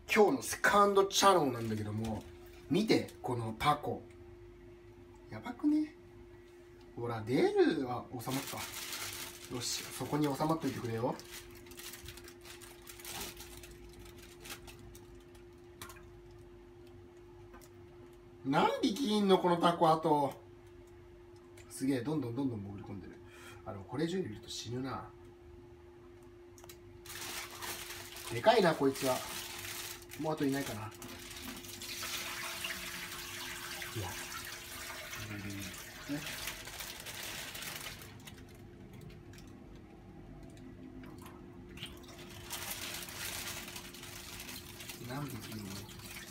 今日のセカンドチャンネルなんだけども、見てこのタコやばくね。ほら出るは収まった。よし、そこに収まっといてくれよ。何匹いんのこのタコ。あとすげえ、どんどん潜り込んでる。でもこれ以上にいると死ぬな。でかいなこいつは。もうあといないかな。いや、ね、何匹いるの。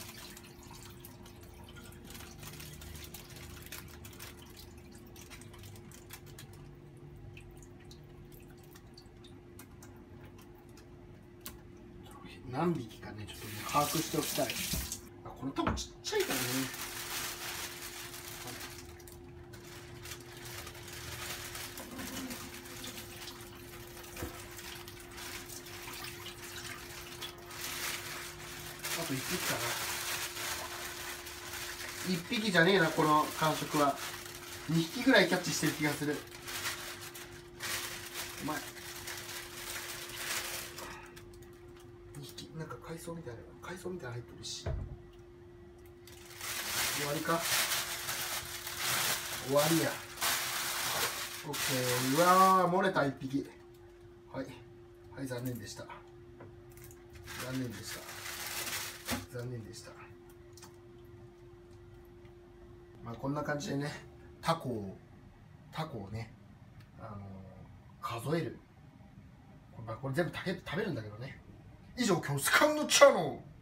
何匹かね、ちょっとね、把握しておきたい。このタコちっちゃいからね。あと1匹かな。1匹じゃねえな、この感触は。2匹ぐらいキャッチしてる気がする。うまい。2匹、なんか海藻みたいなの入ってるし。終わりか。終わりや。オッケー。うわー、漏れた1匹。はいはい、残念でした。残念でした。まあこんな感じでね、タコをね、数える。これ全部食べるんだけどね。以上、今日セカンドチャンネル